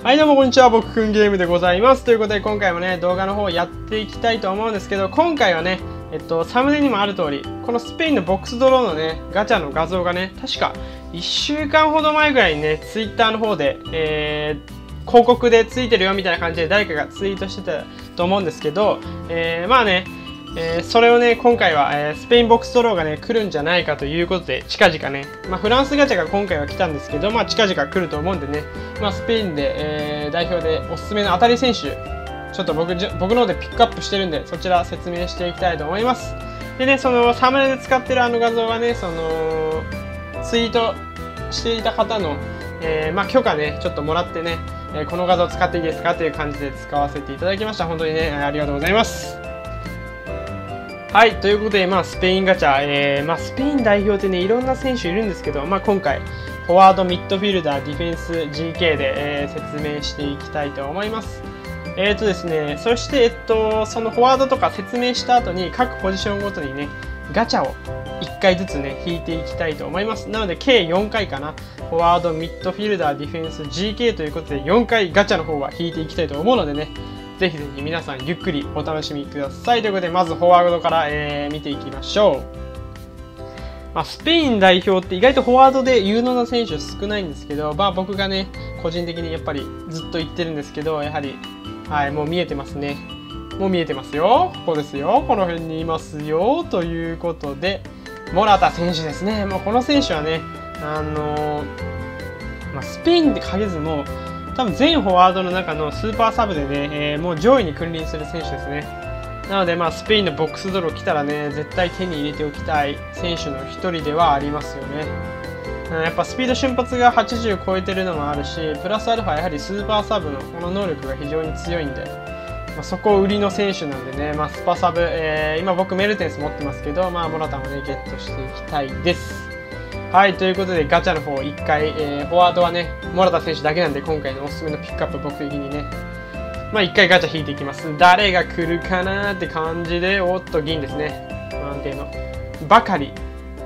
はい、どうもこんにちは。僕くんゲームでございます。ということで今回もね、動画の方やっていきたいと思うんですけど、今回はね、サムネにもある通り、このスペインのボックスドローのね、ガチャの画像がね、確か1週間ほど前ぐらいにね、Twitter の方で、広告でついてるよみたいな感じで誰かがツイートしてたと思うんですけど、まあね、それをね、今回は、スペインボックスドローがね、来るんじゃないかということで、近々ね、フランスガチャが今回は来たんですけど、近々来ると思うんでね、スペインで、代表でおすすめの当たり選手、ちょっと僕の方でピックアップしてるんで、そちら説明していきたいと思います。でね、そのサムネで使ってるあの画像はね、その、ツイートしていた方の、許可ね、ちょっともらってね、この画像使っていいですかという感じで使わせていただきました。本当にね、ありがとうございます。はい、ということで、スペインガチャ、スペイン代表ってね、いろんな選手いるんですけど、今回、フォワード、ミッドフィルダー、ディフェンス、GK で、説明していきたいと思います。ですね、そして、そのフォワードとか説明した後に、各ポジションごとにね、ガチャを1回ずつね、引いていきたいと思います。なので、計4回かな。フォワード、ミッドフィルダー、ディフェンス、GK ということで、4回ガチャの方は引いていきたいと思うのでね、ぜひぜひ皆さんゆっくりお楽しみください。ということで、まずフォワードから、見ていきましょう。スペイン代表って意外とフォワードで有能な選手少ないんですけど、僕がね、個人的にやっぱりずっと言ってるんですけど、やはり、はい、もう見えてますね。もう見えてますよ。ここですよ。この辺にいますよ。ということで、モラタ選手ですね。もうこの選手はね、スペインで限らずも、多分全フォワードの中のスーパーサブでね、もう上位に君臨する選手ですね。なので、スペインのボックスドロー来たらね、絶対手に入れておきたい選手の一人ではありますよね。やっぱスピード瞬発が80超えてるのもあるし、プラスアルファやはりスーパーサブのこの能力が非常に強いんで、そこを売りの選手なんでね、スパサブ、今僕メルテンス持ってますけど、モラタもね、ゲットしていきたいです。はい、ということでガチャの方1回、フォワードはね、モラタ選手だけなんで今回のおすすめのピックアップ僕的にね、1回ガチャ引いていきます。誰が来るかなーって感じで、おっと銀ですね。安定の。ばかり。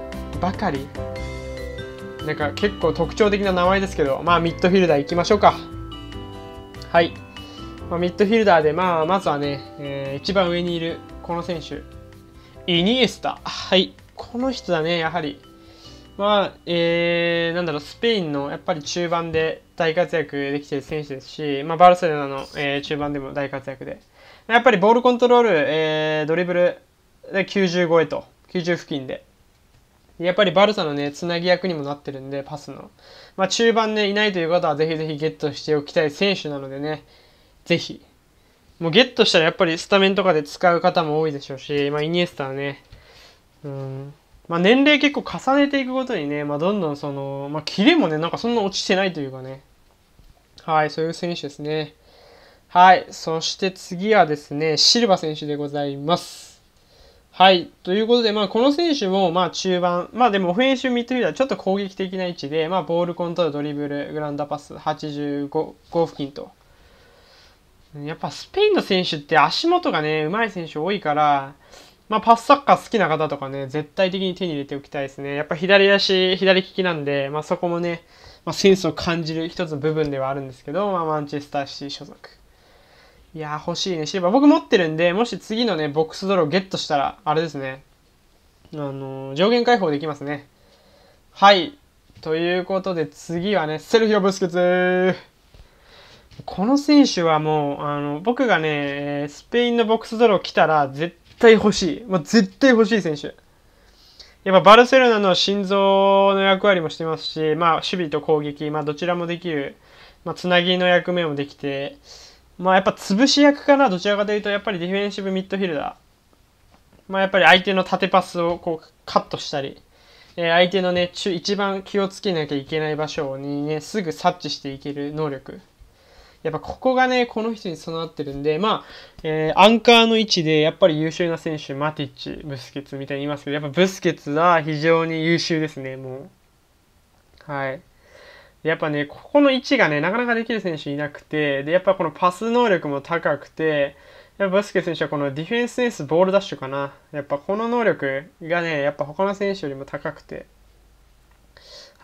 なんか結構特徴的な名前ですけど、ミッドフィルダー行きましょうか。はい。ミッドフィルダーで、まずはね、一番上にいるこの選手。イニエスタ。はい。この人だね、やはり。スペインのやっぱり中盤で大活躍できている選手ですし、バルセロナの、中盤でも大活躍で、やっぱりボールコントロール、ドリブルで90超えと、90付近で、やっぱりバルサのね、つなぎ役にもなってるんで、パスの。中盤ね、いないという方はぜひぜひゲットしておきたい選手なのでね、ぜひ。もうゲットしたらやっぱりスタメンとかで使う方も多いでしょうし、イニエスタはね、年齢結構重ねていくごとにね、どんどんその、キレもね、なんかそんな落ちてないというかね。はい、そういう選手ですね。はい、そして次はですね、シルバ選手でございます。はい、ということで、この選手も、中盤、でもオフェンシブミッドフィルダーちょっと攻撃的な位置で、ボールコントロール、ドリブル、グランダパス、85付近と。やっぱスペインの選手って足元がね、上手い選手多いから、パスサッカー好きな方とかね、絶対的に手に入れておきたいですね。やっぱ左利きなんで、そこもね、センスを感じる一つの部分ではあるんですけど、マンチェスターシティ所属。いやー、欲しいね。シルバー。僕持ってるんで、もし次のね、ボックスドローゲットしたら、あれですね。上限解放できますね。はい。ということで、次はね、セルヒオ・ブスケツ。この選手はもう、僕がね、スペインのボックスドロー来たら、絶対欲しい。絶対欲しい選手。やっぱバルセロナの心臓の役割もしてますし、守備と攻撃、どちらもできる、つなぎの役目もできて、やっぱ潰し役かな、どちらかというと、やっぱりディフェンシブミッドフィルダー。やっぱり相手の縦パスをこうカットしたり、相手のね、一番気をつけなきゃいけない場所にね、すぐ察知していける能力。やっぱここがね、この人に備わってるんで、アンカーの位置でやっぱり優秀な選手、マティッチ、ブスケツみたいに言いますけど、やっぱブスケツは非常に優秀ですね、もう。はい。やっぱね、ここの位置がね、なかなかできる選手いなくて、で、やっぱこのパス能力も高くて、やっぱブスケツ選手はこのディフェンスセンス、ボールダッシュかな。やっぱこの能力がね、やっぱ他の選手よりも高くて、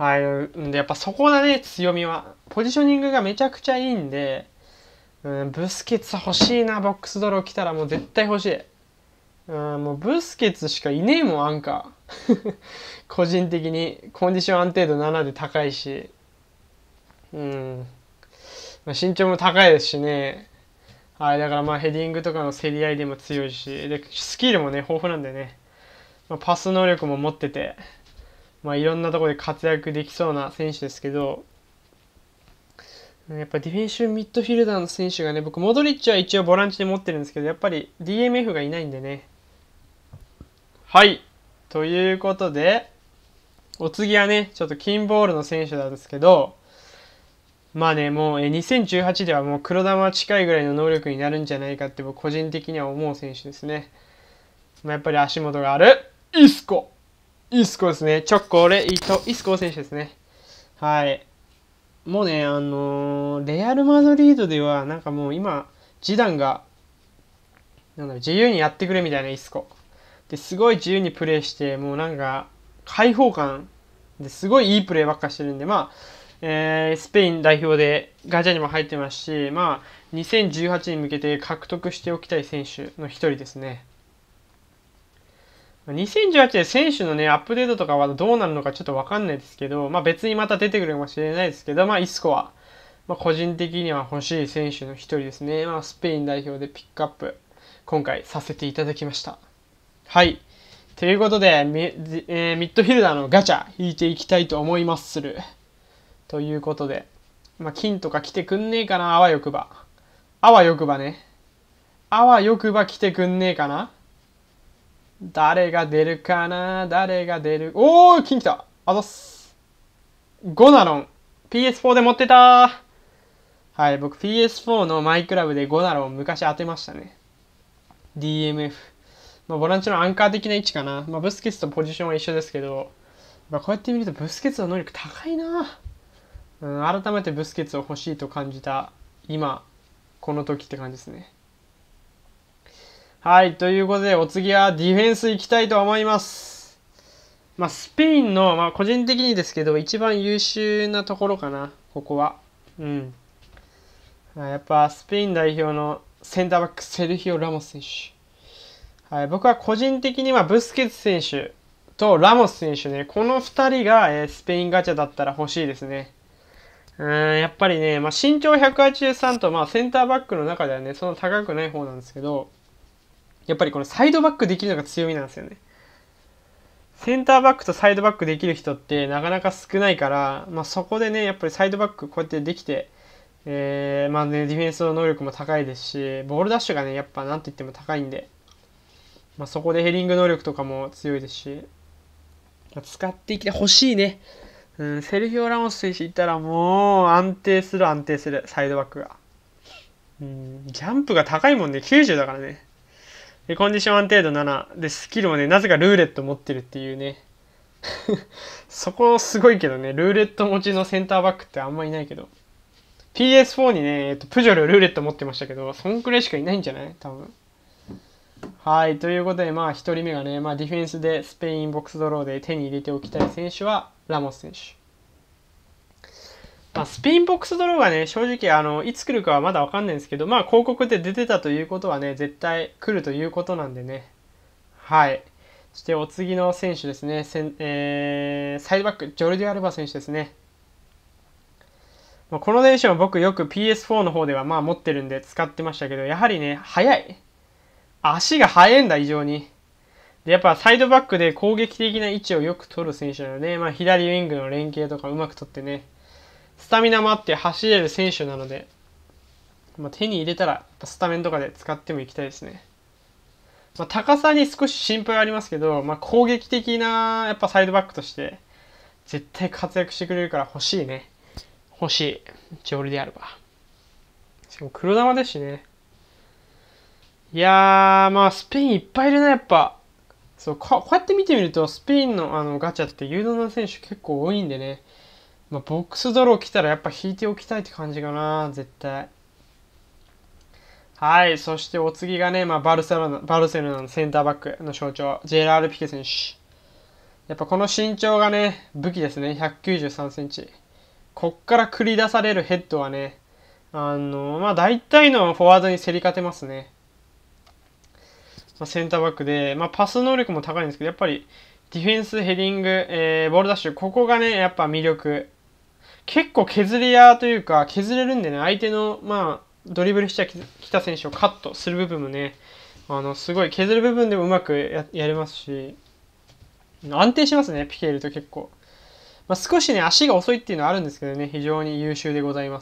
はい。んで、やっぱそこだね、強みは。ポジショニングがめちゃくちゃいいんで、ブスケツ欲しいな、ボックスドロー来たらもう絶対欲しい。もうブスケツしかいねえもん、アンカー。個人的に。コンディション安定度7で高いし。身長も高いですしね。はい、だからヘディングとかの競り合いでも強いし、で、スキルもね、豊富なんでね。パス能力も持ってて、いろんなところで活躍できそうな選手ですけど、やっぱディフェンシブミッドフィルダーの選手がね、僕、モドリッチは一応ボランチで持ってるんですけど、やっぱり DMF がいないんでね。はい。ということで、お次はね、ちょっとキンボールの選手なんですけど、もう2018ではもう黒玉近いぐらいの能力になるんじゃないかって僕個人的には思う選手ですね。やっぱり足元がある。イスコですね。チョコレイトイスコ選手ですね。はい。もうね、レアル・マドリードではなんかもう今、ジダンが、自由にやってくれみたいなイスコ。ですごい自由にプレーして、もうなんか、開放感ですごいいいプレーばっかしてるんで、スペイン代表でガチャにも入ってますし、2018に向けて獲得しておきたい選手の一人ですね。2018で選手のね、アップデートとかはどうなるのかちょっとわかんないですけど、別にまた出てくるかもしれないですけど、イスコは、個人的には欲しい選手の一人ですね。スペイン代表でピックアップ、今回させていただきました。はい。ということで、ミッドフィルダーのガチャ引いていきたいと思いまする。ということで、金とか来てくんねえかな、あわよくば。あわよくばね。あわよくば来てくんねえかな。誰が出るかな、誰が出る。おー、金来た。あざっす。ゴナロン。PS4 で持ってた。はい、僕 PS4 のマイクラブでゴナロン昔当てましたね。DMF。ボランチのアンカー的な位置かな。ブスケツとポジションは一緒ですけど、こうやって見るとブスケツの能力高いな。改めてブスケツを欲しいと感じた今、この時って感じですね。はい、ということでお次はディフェンス行きたいと思います。スペインの、個人的にですけど、一番優秀なところかな、ここは。やっぱスペイン代表のセンターバック、セルヒオ・ラモス選手。はい、僕は個人的にはブスケツ選手とラモス選手ね、この2人が、スペインガチャだったら欲しいですね。やっぱりね、身長183と、センターバックの中ではね、そんな高くない方なんですけど、やっぱりこのサイドバックできるのが強みなんですよね。センターバックとサイドバックできる人ってなかなか少ないから、そこでね、やっぱりサイドバックこうやってできて、ディフェンスの能力も高いですし、ボールダッシュがね、やっぱなんといっても高いんで、そこでヘディング能力とかも強いですし、使っていきてほしいね。セルヒオ・ラモス選手いたらもう安定する、サイドバックが。ジャンプが高いもんね、90だからね。で、コンディション安定度7。で、スキルもね、なぜかルーレット持ってるっていうね。そこすごいけどね、ルーレット持ちのセンターバックってあんまいないけど。PS4 にね、プジョルルーレット持ってましたけど、そんくらいしかいないんじゃない多分。はい、ということで、1人目がね、ディフェンスでスペインボックスドローで手に入れておきたい選手は、ラモス選手。スペインボックスドローがね、正直、いつ来るかはまだわかんないんですけど、広告で出てたということはね、絶対来るということなんでね。はい。そしてお次の選手ですね。サイドバック、ジョルディ・アルバ選手ですね。この選手は僕よく PS4 の方では持ってるんで使ってましたけど、やはりね、速い。足が速いんだ、異常に。で、やっぱサイドバックで攻撃的な位置をよく取る選手なので、左ウィングの連携とかうまく取ってね、スタミナもあって走れる選手なので、手に入れたらスタメンとかで使ってもいきたいですね。高さに少し心配ありますけど、攻撃的なやっぱサイドバックとして絶対活躍してくれるから欲しいね。欲しい。ジョルディ・アルバ。しかも黒玉ですしね。いやー、スペインいっぱいいるな、やっぱ。そう、こうやって見てみると、スペインのガチャって有能な選手結構多いんでね。ボックスドロー来たらやっぱ引いておきたいって感じかな、絶対。はい、そしてお次がね、バルセロナのセンターバックの象徴、ジェラール・ピケ選手。 やっぱこの身長がね、武器ですね。193センチ。こっから繰り出されるヘッドはね、まあ大体のフォワードに競り勝てますね。まあ、センターバックで、まあパス能力も高いんですけど、やっぱりディフェンス、ヘディング、ボールダッシュ、ここがね、やっぱ魅力。結構削り屋というか、削れるんでね、相手の、まあ、ドリブルしてきた選手をカットする部分もね、すごい削る部分でもうまくやれますし、安定しますね、ピケールと結構。まあ、少しね、足が遅いっていうのはあるんですけどね、非常に優秀でございます。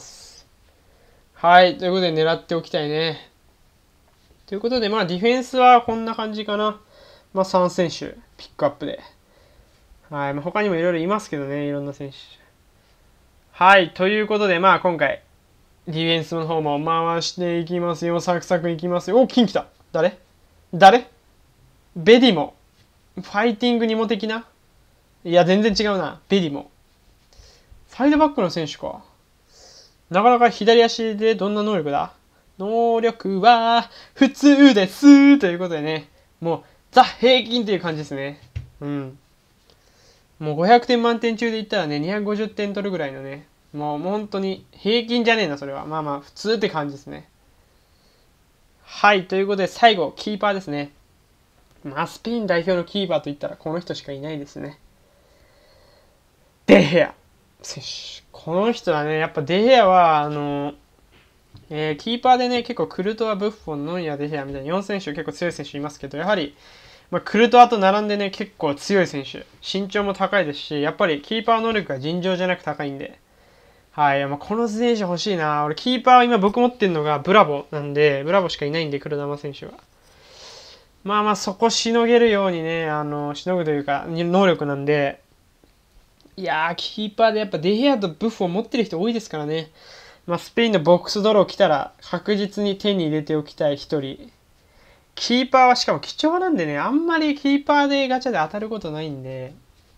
はい、ということで狙っておきたいね。ということで、まあ、ディフェンスはこんな感じかな。まあ、3選手、ピックアップで。はい、まあ、他にもいろいろいますけどね、いろんな選手。はい、ということで、まあ、今回、ディフェンスの方も回していきますよ。サクサクいきますよ。お、金来た。誰ベディモ。ファイティングにも的ないや、全然違うな。ベディモ。サイドバックの選手か。なかなか左足でどんな能力だ？能力は普通です。ということでね。もう、ザ平均っていう感じですね。うん。もう500点満点中で言ったらね、250点取るぐらいのね。もう本当に平均じゃねえな、それは。まあまあ、普通って感じですね。はい、ということで最後、キーパーですね。まあ、スペイン代表のキーパーといったらこの人しかいないですね。デヘア選手。この人はね、やっぱデヘアは、キーパーでね、結構クルトワ、ブッフォン、ノイア、デヘアみたいな4選手結構強い選手いますけど、やはり、まあ、クルトワと並んでね、結構強い選手。身長も高いですし、やっぱりキーパー能力が尋常じゃなく高いんで、はい、まあ、この選手欲しいな。俺、キーパーは今僕持ってるのがブラボなんで、ブラボしかいないんで、黒玉選手は。まあまあ、そこしのげるようにね、しのぐというか、能力なんで、いやー、キーパーでやっぱデヘアとブッフォン持ってる人多いですからね。まあ、スペインのボックスドロー来たら、確実に手に入れておきたい一人。キーパーはしかも貴重なんでね、あんまりキーパーでガチャで当たることないんで。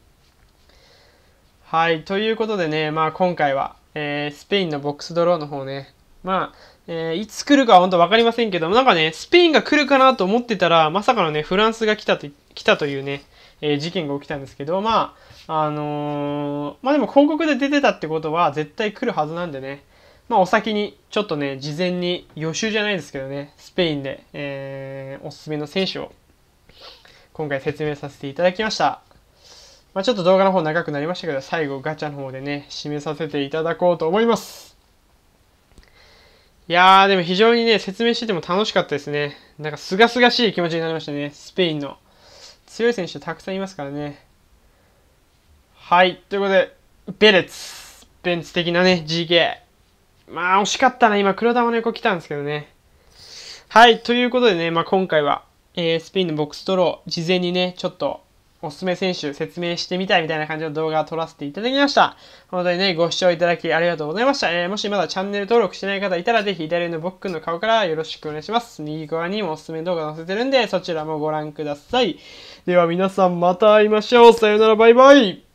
はい、ということでね、まあ今回は、スペインのボックスドローの方ね、まあ、いつ来るかは本当分かりませんけど、なんかね、スペインが来るかなと思ってたら、まさかのね、フランスが来たというね、事件が起きたんですけど、まあ、まあでも広告で出てたってことは絶対来るはずなんでね、まあお先にちょっとね、事前に予習じゃないですけどね、スペインで、おすすめの選手を今回説明させていただきました。まあ、ちょっと動画の方長くなりましたけど、最後ガチャの方でね、締めさせていただこうと思います。いやー、でも非常にね、説明してても楽しかったですね。なんか清々しい気持ちになりましたね。スペインの強い選手たくさんいますからね。はい、ということで、ベンツ的なね、GK。まあ、惜しかったな。今、黒玉の横来たんですけどね。はい、ということでね、まあ、今回は、スペインのボックスドロー、事前にね、ちょっと、おすすめ選手説明してみたいみたいな感じの動画を撮らせていただきました。本当にね、ご視聴いただきありがとうございました。もしまだチャンネル登録してない方いたら、ぜひ左上の僕の顔からよろしくお願いします。右側にもおすすめ動画載せてるんで、そちらもご覧ください。では皆さんまた会いましょう。さよなら、バイバイ。